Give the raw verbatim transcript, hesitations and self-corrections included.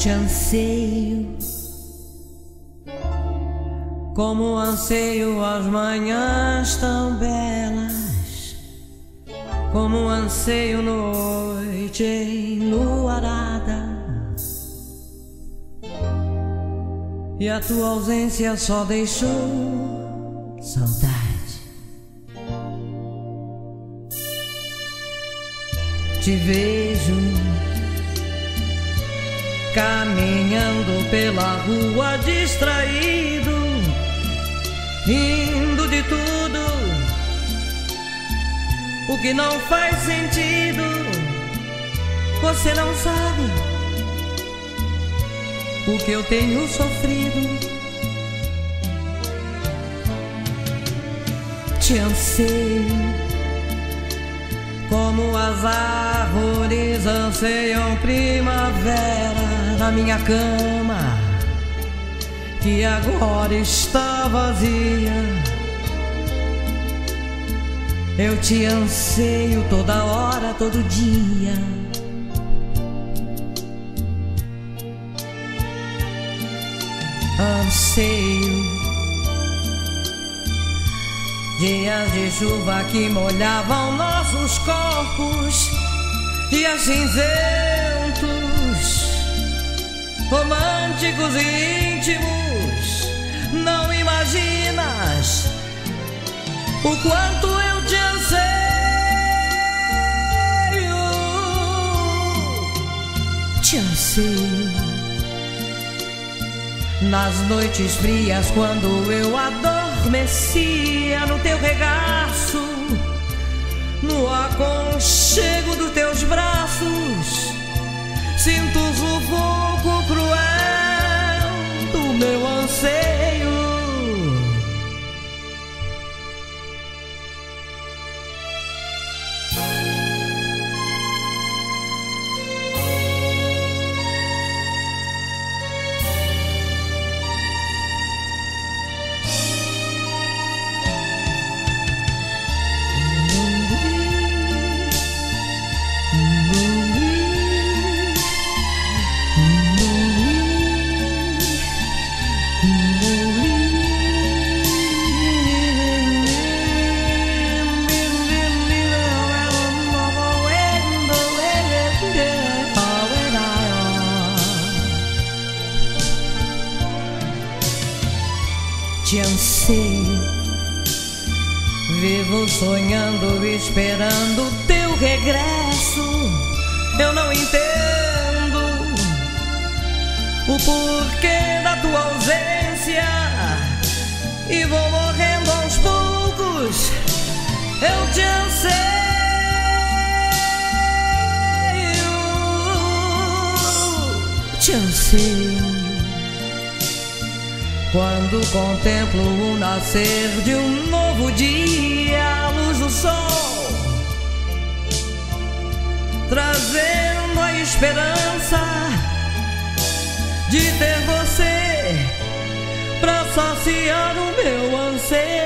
te anseio, como anseio as manhãs tão belas, como anseio noite enluarada. E a tua ausência só deixou saudade. Te vejo caminhando pela rua distraído, rindo de tudo o que não faz sentido. Você não sabe o que eu tenho sofrido. Te anseio como as árvores anseiam primavera na minha cama, que agora está vazia. Eu te anseio toda hora, todo dia. Anseio dias de chuva que molhavam nossos corpos, dias cinzentos, românticos e íntimos. Não imaginas o quanto eu te anseio. Te anseio nas noites frias, quando eu adormecia no teu regaço, no aconchego dos teus braços. Sinto o sufoco cruel do meu anseio. Te anseio, vivo sonhando, esperando teu regresso. Eu não entendo o porquê da tua ausência e vou morrendo aos poucos. Eu te anseio, te anseio. Quando contemplo o nascer de um novo dia, a luz do sol, trazendo a esperança de ter você pra saciar o meu anseio.